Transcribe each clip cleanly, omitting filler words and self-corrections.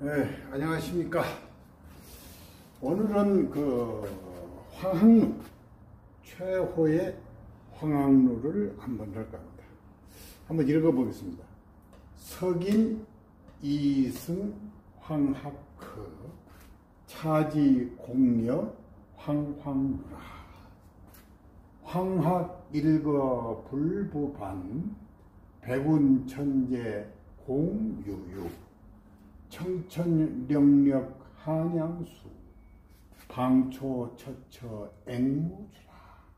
네, 안녕하십니까. 오늘은 황학루, 최호의 황학루를 한번 할까 합니다. 한번 읽어보겠습니다. 석인 이승 황학크 차지 공여 황황루라. 황학 일거 불부반 백운 천재 공유유 청천령력 한양수 방초처처 앵무주라.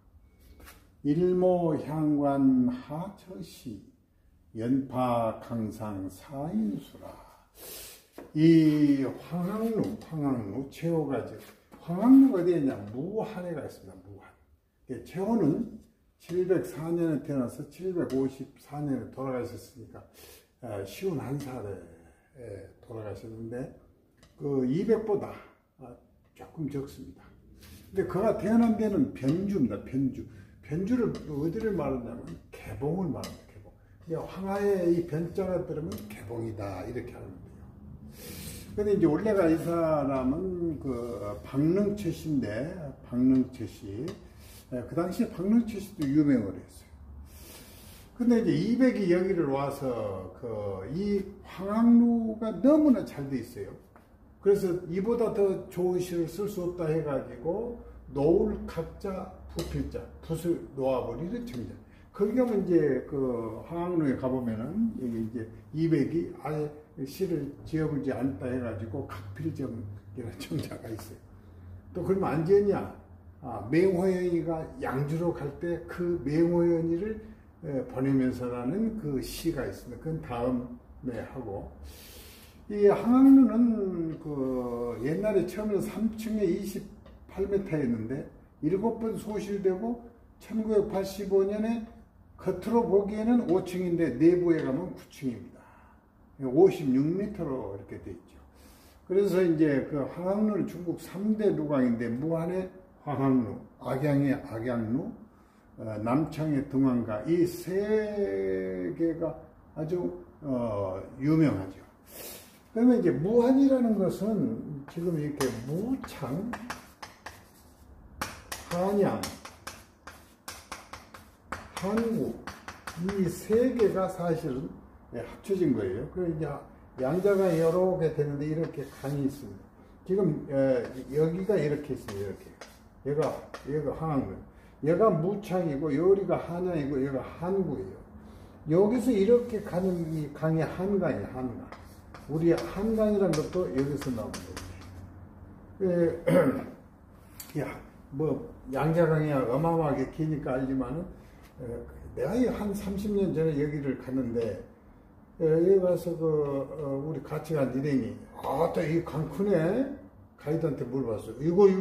일모향관 하처시 연파 강상 사인수라. 이 황학루 최호가 황학루가 어디에 있냐, 무한에가 있습니다. 무한. 최호는 704년에 태어나서 754년에 돌아가셨으니까 51살에 돌아가셨는데 200보다 조금 적습니다. 근데 그가 태어난 데는 변주입니다. 변주를 어디를 말하냐면 개봉을 말합니다. 개봉. 황하의 이 변자가 들으면 개봉이다 이렇게 하는 거예요. 근데 이제 원래가 이 사람은 박릉채씨인데, 박릉채씨. 그 당시에 박릉채씨도 유명을 했어요. 근데 이제 200이 여기를 와서 이 황학루가 너무나 잘 돼 있어요. 그래서 이보다 더 좋은 시를 쓸 수 없다 해가지고 놓을 각자 부필자, 붓을 놓아버리는 정자. 거기 가면 이제 황학루에 가보면은 여기 이제 200이 아예 시를 지어보지 않다 해가지고 각필정이라는 정자가 있어요. 또 그러면 안 지었냐? 맹호연이가 양주로 갈 때 그 맹호연이를 보내면서라는 그 시가 있습니다. 그건 다음에 하고, 이 황학루는 옛날에 처음에 3층에 28m였는데 7번 소실되고 1985년에 겉으로 보기에는 5층인데 내부에 가면 9층입니다. 56m로 이렇게 돼 있죠. 그래서 이제 황학루는 중국 3대 루강인데 무한의 황학루, 악양의 악양루, 남창의 등왕가, 이 세 개가 아주 유명하죠. 그러면 이제 무한이라는 것은 지금 이렇게 무창, 한양, 한국 이 세 개가 사실은 합쳐진 거예요. 그래서 이제 양자가 여러 개 되는데 이렇게 강이 있습니다. 지금 여기가 이렇게 있습니다. 이렇게 얘가 황학루. 얘가 무창이고 여기가 한양이고 여기가 한구예요. 여기서 이렇게 가는 이 강이 한강이에요. 한강. 우리 한강이라는 것도 여기서 나오는 거예요. 양자강이 어마어마하게 기니까 알지만은 내가 한 30년 전에 여기를 갔는데 여기 가서 우리 같이 간 일행이 또 이 강 크네. 가이드한테 물어봤어요.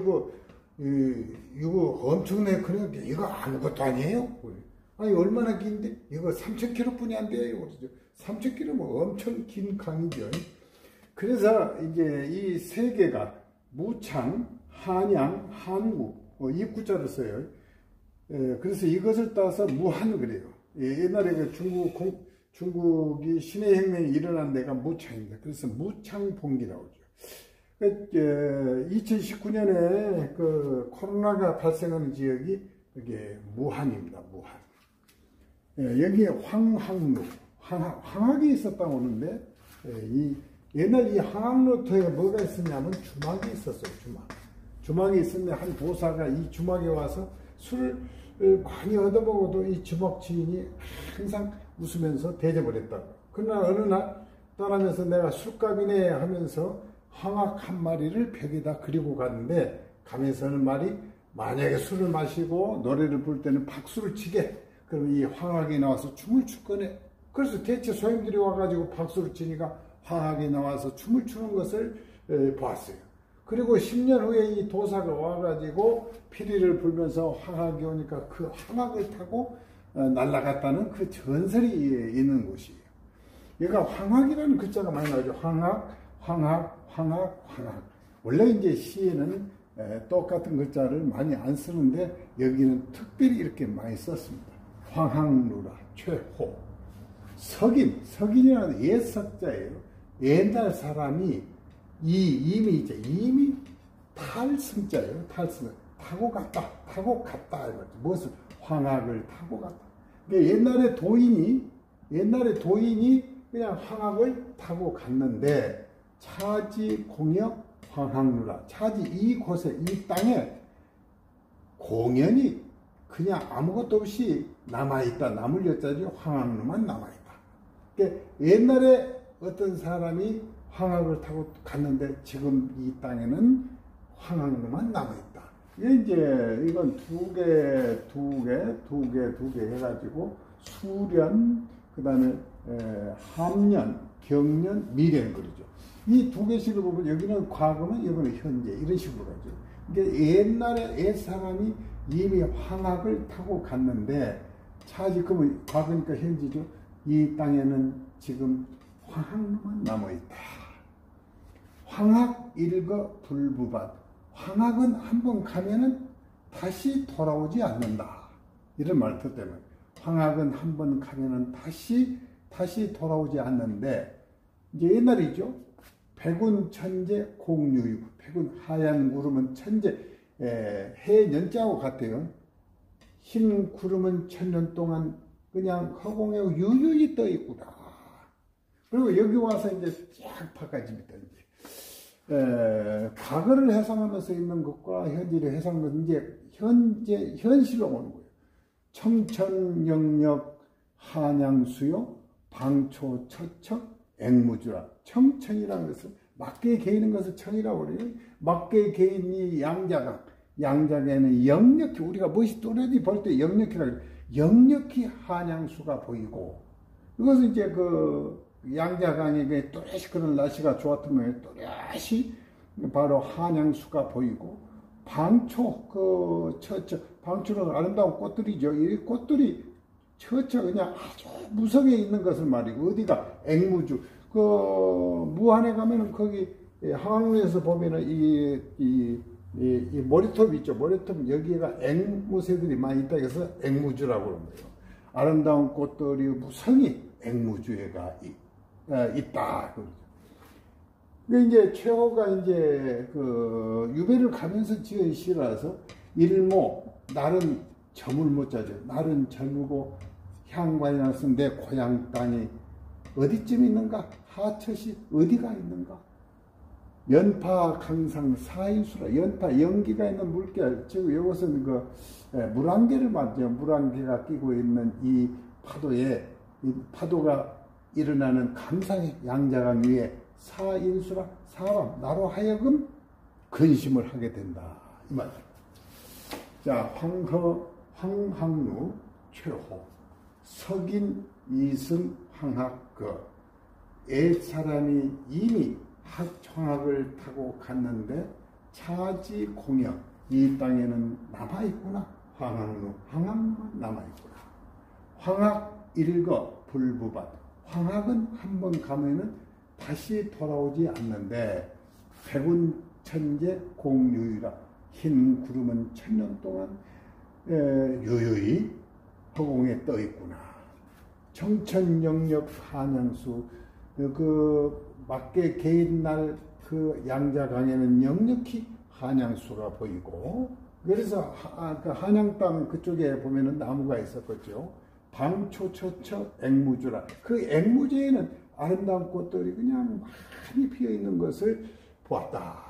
이거 엄청나게 크네. 이거 아무것도 아니에요? 아니, 얼마나 긴데? 이거 3,000km 뿐이 안 돼요. 그러죠. 3,000km면 엄청 긴 강이죠. 그래서 이제 이 세 개가 무창, 한양, 한국, 입구자를 써요. 그래서 이것을 따서 무한 그래요. 옛날에 중국이 신해혁명이 일어난 데가 무창입니다. 그래서 무창봉기라고 하죠. 2019년에 코로나가 발생하는 지역이 이게 무한입니다. 무한. 여기에 황학루, 황학이 있었다고 하는데, 옛날 이 황학루터에 뭐가 있었냐면 주막이 있었어요. 주막이 있었는데 한 보사가 이 주막에 와서 술을 많이 얻어먹어도 이 주막 주인이 항상 웃으면서 대접을 했다고. 그러나 어느 날 떠나면서 내가 술값이네 하면서 황학 한 마리를 벽에다 그리고 갔는데, 가면서 하는 말이 만약에 술을 마시고 노래를 부를 때는 박수를 치게. 그럼 이 황학이 나와서 춤을 출 거네. 그래서 대체 소행들이 와가지고 박수를 치니까 황학이 나와서 춤을 추는 것을 보았어요. 그리고 10년 후에 이 도사가 와가지고 피리를 불면서 황학이 오니까 그 황학을 타고 날아갔다는 그 전설이 있는 곳이에요. 얘가 황학이라는 글자가 많이 나오죠. 황학. 원래 이제 시에는 똑같은 글자를 많이 안 쓰는데 여기는 특별히 이렇게 많이 썼습니다. 황학루라, 최호. 석인이라는 옛석자예요. 옛날 사람이 이미 이제 이미 탈승자예요. 탈승. 타고 갔다. 타고 갔다. 무엇을 황학을 타고 갔다. 그러니까 옛날에 도인이 그냥 황학을 타고 갔는데 차지 공역 황학루라. 차지 이곳에 이 땅에 공연이 그냥 아무것도 없이 남아있다. 남을 여자지 황학루만 남아있다. 그러니까 옛날에 어떤 사람이 황학을 타고 갔는데 지금 이 땅에는 황학루만 남아있다. 이제 이건 두 개 해가지고 수련, 그 다음에 함년, 경년, 미래인 거죠. 이 두 개씩을 보면 여기는 과거면 여기는 현재 이런 식으로 가죠. 그러니까 옛날에 옛사람이 이미 황학을 타고 갔는데 차지 그러면 과거니까 현재죠. 이 땅에는 지금 황학만 남아있다. 황학 일거 불부밭. 황학은 한번 가면은 다시 돌아오지 않는다. 이런 말투 때문에 황학은 한번 가면은 다시 돌아오지 않는데 이제 옛날이죠. 백운 천재 공유유. 백운 하얀 구름은 천재 해 년자하고 같아요. 흰 구름은 천년 동안 그냥 허공에 유유히 떠 있구나. 그리고 여기 와서 이제 쫙 바꿔집니다. 과거를 해상하면서 있는 것과 현재를 해상하면서 이제 현실로 오는 거예요. 청천영역 한양수요 방초 처척 앵무주라. 청천이라는 것은 막대에 개이는 것을 청이라고 그래요. 막대에 개인 이 양자강에는 역력히 우리가 무엇이 또렷이 볼 때 역력히라고 그래요. 역력히 한양수가 보이고 이것은 이제 그 양자강에게 또렷이 그런 날씨가 좋았던 거예요. 또렷이 바로 한양수가 보이고 방초 그 처처 방초는 아름다운 꽃들이죠. 이 꽃들이 처처 그냥 아주 무성에 있는 것을 말이고 어디가 앵무주 그 무안에 가면은 거기 항암루에서 보면은 이 머리톱 있죠. 머리톱 여기가 앵무새들이 많이 있다 해서 앵무주라고 그러는 거예요. 아름다운 꽃들이 무성히 앵무주에가 있다. 그 이제 최호가 이제 그 유배를 가면서 지은 시라서 일모 날은 점을 못 짜죠. 날은 젊고 향관이 나서 내 고향 땅이 어디쯤 있는가? 하천시 어디가 있는가? 연파 강상 사인수라. 연파 연기가 있는 물결. 즉 이것은 그 물안개를 말이죠. 물안개가 끼고 있는 이 파도에 이 파도가 일어나는 강상의 양자강 위에 사인수라. 사람 나로 하여금 근심을 하게 된다. 이 말이죠. 자, 황학루 최호 석인 이승 황학거. 옛사람이 이미 황학을 타고 갔는데 차지 공역 이 땅에는 남아있구나. 황학만 남아있구나. 황학 일거 불부밭. 황학은 한번 가면은 다시 돌아오지 않는데 백운 천재 공유유라. 흰 구름은 천년 동안 유유히 허공에 떠 있구나. 청천영역 한양수 그 막개 개인 날 그 양자강에는 역력히 한양수가 보이고 그래서 그 한양 땅 그쪽에 보면은 나무가 있었겠죠. 방초처처 앵무주라. 그 앵무주에는 아름다운 꽃들이 그냥 많이 피어 있는 것을 보았다.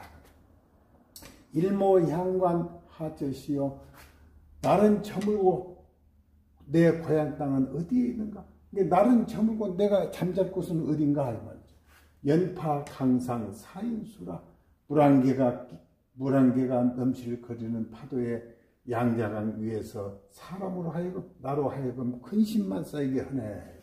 일모향관 하저시요. 나는 저물고 내 고향 땅은 어디에 있는가? 나는 저물고 내가 잠잘 곳은 어딘가 할 말이죠. 연파 강상 사인수라. 물안개가 넘실거리는 파도에 양자강 위에서 사람으로 하여금 나로 하여금 근심만 쌓이게 하네.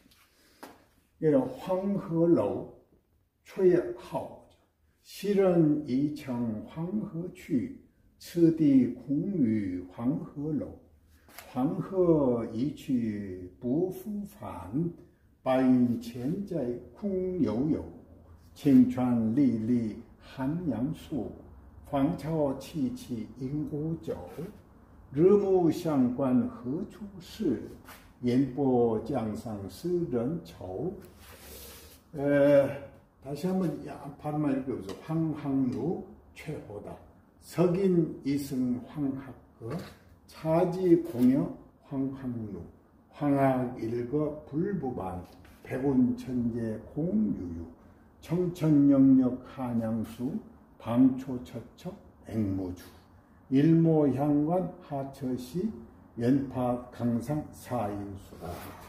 황허러우 최하오 실은 이청 황허취 츠디 궁유 황허러우 황허 이취 부후판 바인前在 궁요요 칭传历历 한양수 황차오 치치 인고조日暮相关何处是 연보江上诗人愁。 다시 한번 발음만 읽어보세요. 황학루 최호다. 석인 이승 황학거 차지 공여 황학루 황학 일거 불부반 백운 천재 공유유 청천영력 한양수 방초처처 앵무주 일모향관 하처시 연파 강상 사인수다.